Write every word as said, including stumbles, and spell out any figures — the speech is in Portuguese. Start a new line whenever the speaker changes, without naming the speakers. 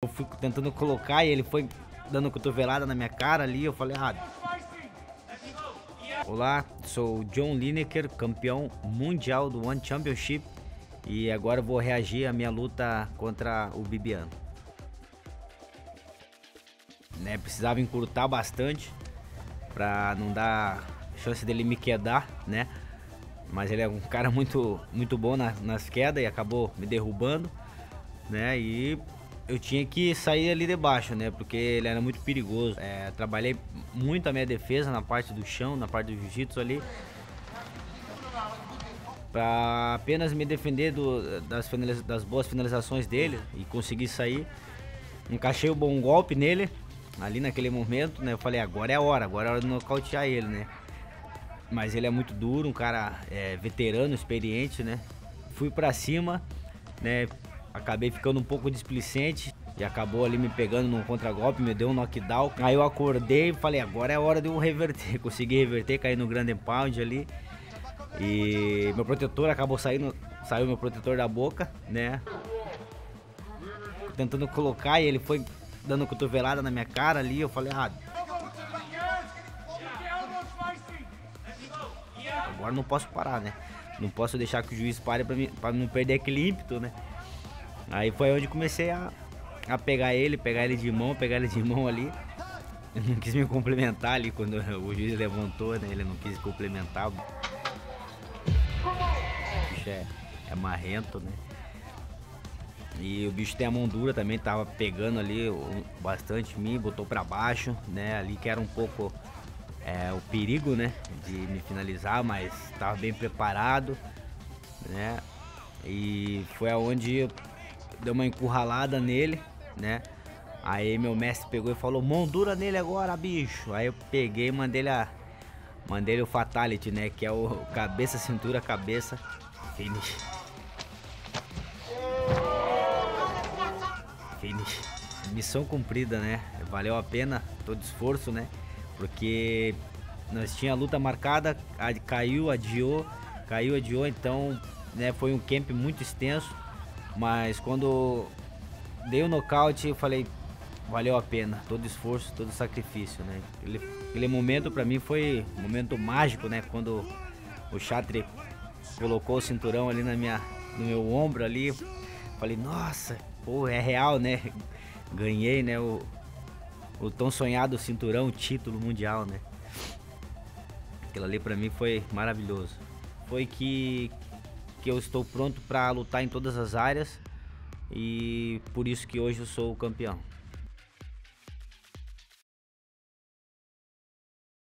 Eu fui tentando colocar e ele foi dando cotovelada na minha cara ali, eu falei, ah... Olá, sou o John Lineker, campeão mundial do One Championship, e agora vou reagir à minha luta contra o Bibiano. Né, precisava encurtar bastante pra não dar chance dele me quedar, né? Mas ele é um cara muito, muito bom nas, nas quedas e acabou me derrubando, né? E eu tinha que sair ali de baixo, né? Porque ele era muito perigoso. É, trabalhei muito a minha defesa na parte do chão, na parte do jiu-jitsu ali, pra apenas me defender do, das, finaliza das boas finalizações dele e conseguir sair. Encaixei um bom golpe nele ali naquele momento, né? Eu falei, agora é a hora, agora é a hora de nocautear ele, né? Mas ele é muito duro, um cara é, veterano, experiente, né? Fui pra cima, né? Acabei ficando um pouco displicente e acabou ali me pegando num contragolpe, me deu um knockdown. Aí eu acordei e falei, agora é a hora de eu reverter. Consegui reverter, caí no grande pound ali. E meu protetor acabou saindo, saiu meu protetor da boca, né? Tentando colocar e ele foi dando cotovelada na minha cara ali. Eu falei, ah... agora não posso parar, né? Não posso deixar que o juiz pare pra, mim, pra não perder aquele ímpeto, né? Aí foi onde comecei a, a pegar ele, pegar ele de mão, pegar ele de mão ali. Ele não quis me complementar ali quando o juiz levantou, né? Ele não quis complementar. O bicho é, é marrento, né? E o bicho tem a mão dura também, tava pegando ali bastante em mim, botou pra baixo, né? Ali que era um pouco é, o perigo, né? De me finalizar, mas tava bem preparado, né? E foi aonde eu dei uma encurralada nele, né? Aí meu mestre pegou e falou, mão dura nele agora, bicho. Aí eu peguei e mandei ele, a, mandei ele o fatality, né? Que é o cabeça, cintura, cabeça, finish. Finish. Missão cumprida, né? Valeu a pena todo esforço, né? Porque nós tinha a luta marcada, caiu, adiou, caiu, adiou, então, né, foi um camp muito extenso, mas quando dei o nocaute, eu falei, valeu a pena, todo esforço, todo sacrifício, né? Aquele, aquele momento pra mim foi um momento mágico, né? Quando o Chatri colocou o cinturão ali na minha, no meu ombro ali, falei, nossa, pô, é real, né? Ganhei, né, o, o tão sonhado cinturão, o título mundial, né? Aquilo ali pra mim foi maravilhoso. Foi que, que eu estou pronto pra lutar em todas as áreas e por isso que hoje eu sou o campeão.